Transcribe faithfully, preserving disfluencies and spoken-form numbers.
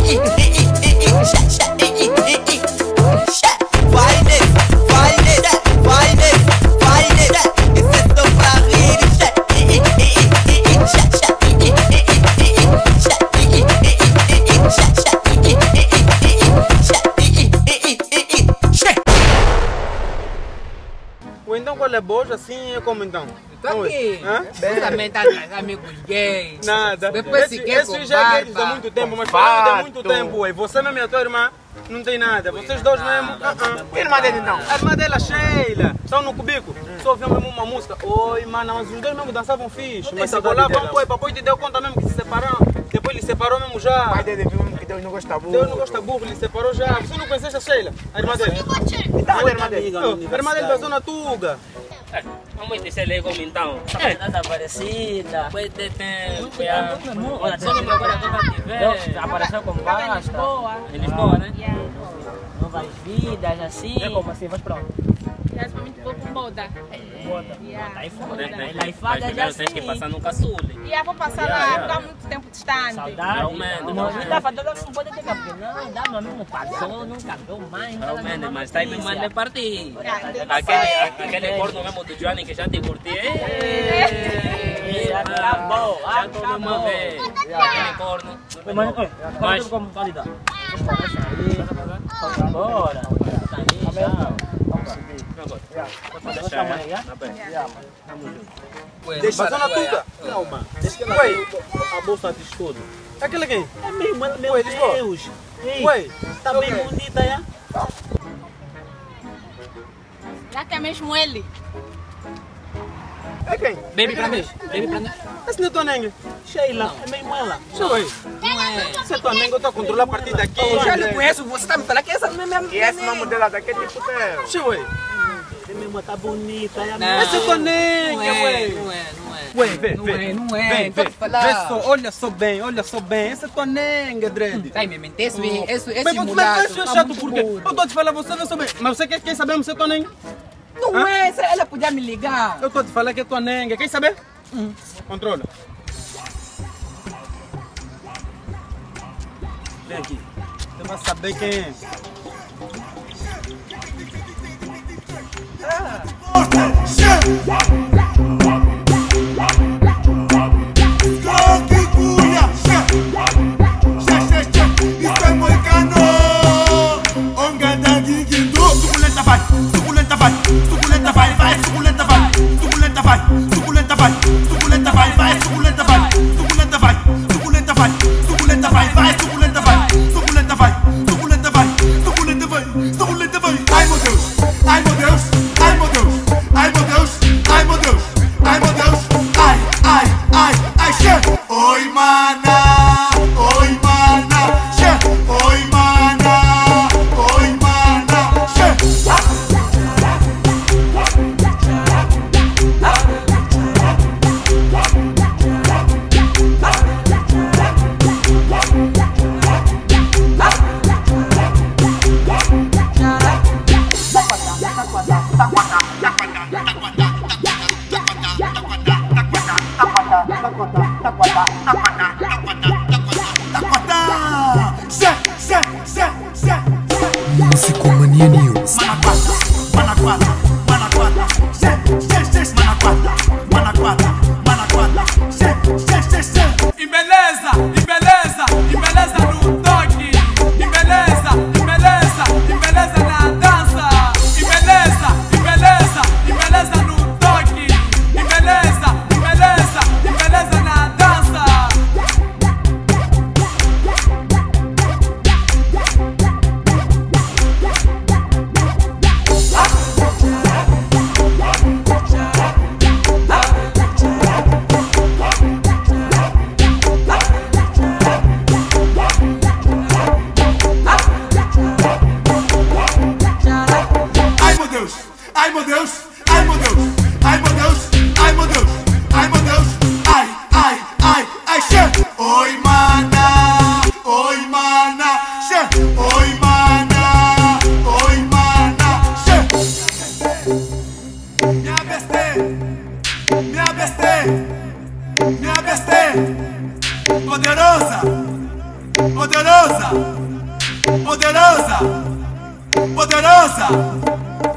Então qual é bojo assim é como então? Tô aqui. Você também tá com amigos gays. Nada. Depois esse se quer esse já é gays há muito tempo, mas falando de muito tempo, ué. Você mesmo e a tua irmã não tem nada. Vocês dois mesmo. E a irmã dele então? A irmã dela, Sheila, estão no cubico. Só ouviam mesmo uma música. Oi, mano, mas os dois mesmo dançavam fixe. Mas se colavam, pô, papai te deu conta mesmo que se separaram. Depois ele separou mesmo já. O pai dele viu mesmo que Deus não gosta burro. Deus não gosta burro, ele separou já. Você não conheceste a Sheila? A irmã dele? Então, a irmã dele? A irmã dele da Zona Tuga. É, vamos dizer ele como então. É, desaparecida. Depois de tempo, Olha, só que agora não apareceu com basta. em Lisboa, né? Novas vidas, assim. É como assim? Vais para onde? Principalmente vou para Moda. Moda. Yeah. Aí fora, Mas né? mas Aí fada já primeiro tens que assim. passar no caçule. E yeah, vou passar Yeah, lá, yeah. ficar muito tempo distante. Saudade. Realmente, Não, realmente. não, fada não pode ter porque não, dá meu mesmo passou, nunca deu mais. Realmente, mas está aí mesmo a de partir. Yeah, Aquele, aquele corno mesmo do Johnny que já te curti. Acabou, Já estou mesmo a ver. Aquele corno. Mas, oi, Mas- como qualidade? Bora. Tá aí, tchau. Vamos deixar, né? Deixa a Zona Tuga. Calma. Ué, A bolsa de estudo. aquele quem? É meu, meu Ué, Lisboa. Deus. Ei, Ué, tá bem bonita, é? Já que é mesmo ele. É quem? Baby pra mim. Baby pra mim. Esse não é tua nenga. Sheila, é mesmo ela. Ué, Não é. você é tua nenga, eu estou a controlar a partir daqui. Eu já lhe conheço, você tá me falando que essa não é minha E esse nome dela daqui é tipo teu. Sim, ué. É mesmo, tá bonita, é a Não. Essa é tua Não nenga, é, ué. não é, não é. Ué, vê, Não vê. é, não é. Vem, Tô vê. te falar. Vê só, olha só bem, olha só bem. Essa é tua nenga, Dredd. Tá, me mente, esse, esse, esse Mas você mulato mas você é tá chato muito porque burro. eu estou a te falar, você não sabe. Mas você quer, quer saber se é tua nenga? Não Hã? é, essa- ela podia me ligar. Eu estou a te falar que é tua nenga. Quer saber? Controla. Vem aqui. Você vai saber quem é. Isso é moicano. Ongada guiguindu. Suculenta vai, suculenta vai, suculenta vai, vai, suculenta vai, suculenta vai, suculenta vai, suculenta vai, vai, suculenta vai, suculenta vai, suculenta vai, suculenta vai, vai, suculenta vai, suculenta vai, suculenta vai, suculenta vai, suculenta vai. Ai meu Deus, ai meu Deus, ai meu Deus, ai meu Deus, ai meu Deus, ai meu Deus, ai, ai, ai, ai, che. Oi mana, oi mana, che. Oi mana, oi mana, che. Musicomania News. Managuata, Managuata, che, che, che, Managuata, Managuata, Managuata, che, che, che, che. E beleza, e beleza, e beleza no toque. E beleza, e beleza, e beleza na dança. E beleza, e beleza, e beleza no toque. E beleza, e beleza, e beleza na dança. poderosa, poderosa, poderosa.